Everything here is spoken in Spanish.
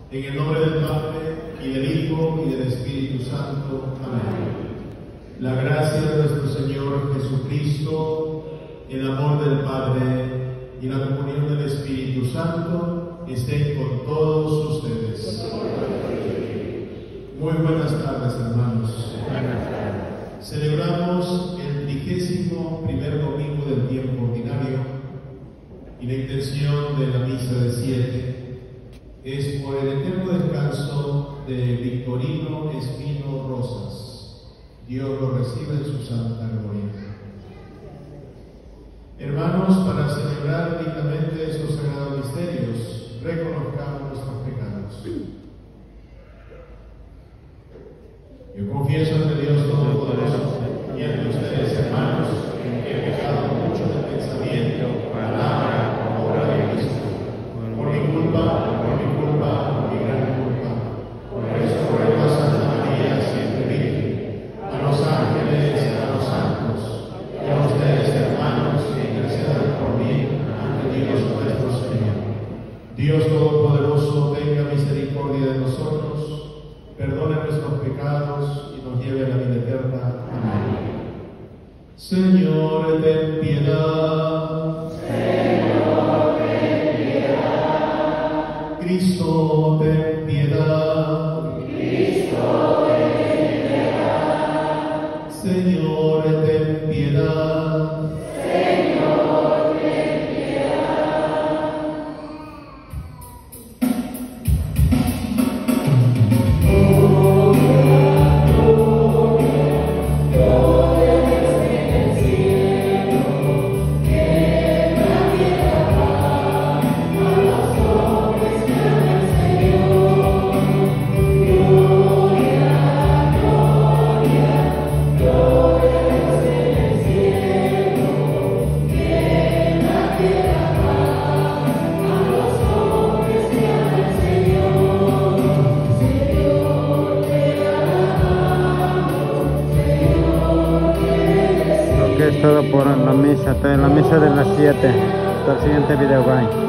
En el nombre del Padre, y del Hijo, y del Espíritu Santo. Amén. La gracia de nuestro Señor Jesucristo, el amor del Padre y la comunión del Espíritu Santo estén con todos ustedes. Muy buenas tardes, hermanos. Celebramos el 31º domingo del tiempo ordinario y la intención de la misa de 7 es por el eterno descanso de Victorino Espino Rosas. Dios lo reciba en su santa gloria. Hermanos, para celebrar dignamente estos sagrados misterios, reconozcamos nuestros pecados. Yo confieso ante Dios Todopoderoso y ante ustedes, hermanos, que he pecado mucho de pensamiento, palabra, obra y visto. Por mi culpa, por mi gran culpa. Por eso ruego a Santa María, siempre Virgen, a los ángeles, a los santos, y a ustedes, hermanos, que intercedan por mí ante Dios nuestro Señor. Dios Todopoderoso, tenga misericordia de nosotros, perdone nuestros pecados y nos lleve a la vida eterna. Amén. Señor, ten piedad. Señor, ten piedad. Cristo, ten piedad. Cristo, ten piedad. Señor, ten piedad. Señor, ten piedad. Es todo por la misa de las 7. Hasta el siguiente video, bye.